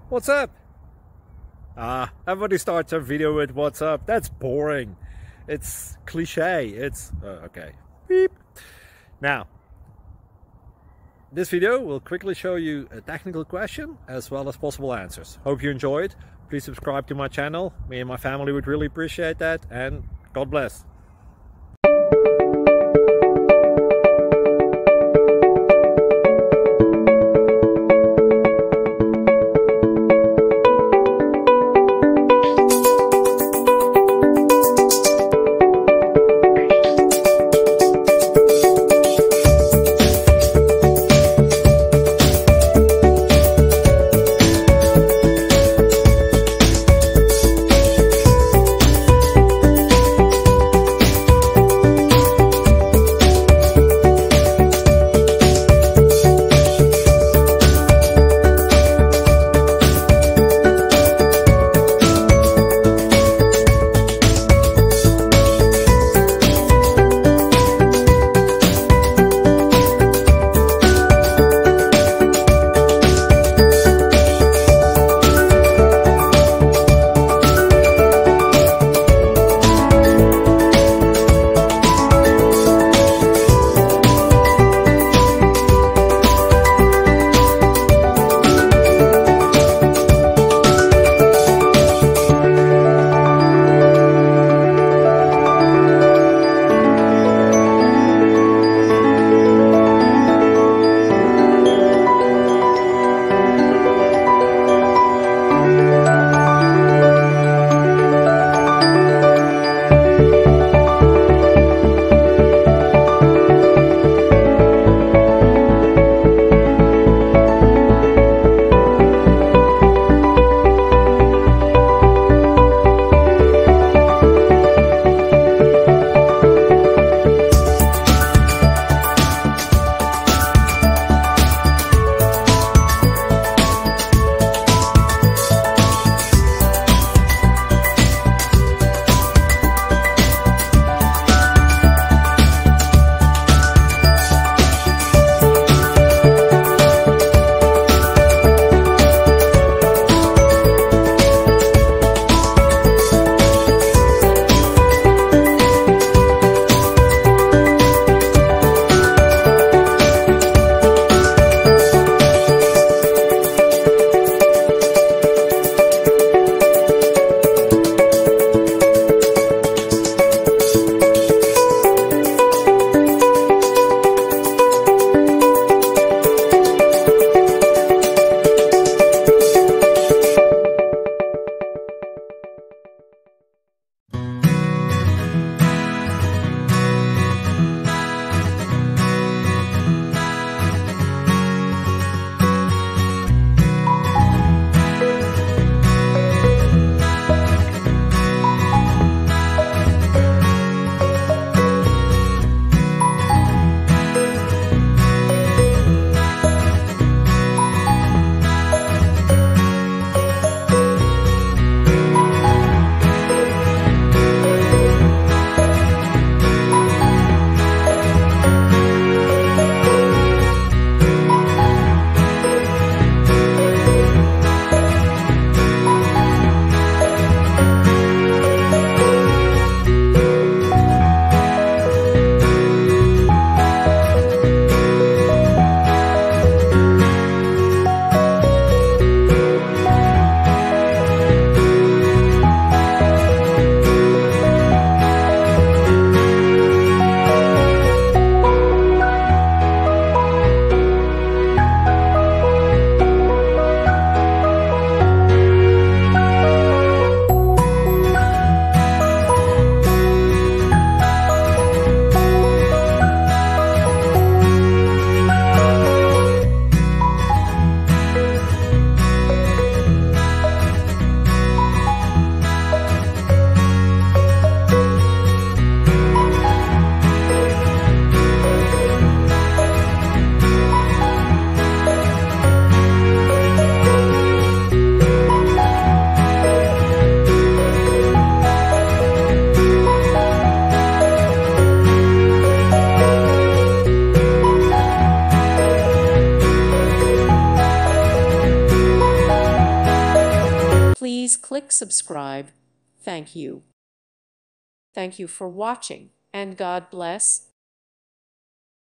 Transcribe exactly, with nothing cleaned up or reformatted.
What's up? Ah, everybody starts a video with what's up. That's boring. It's cliche. It's uh, okay. Beep. Now, this video will quickly show you a technical question as well as possible answers. Hope you enjoyed. Please subscribe to my channel. Me and my family would really appreciate that, and God bless. please click subscribe. Thank you. Thank you for watching, and God bless.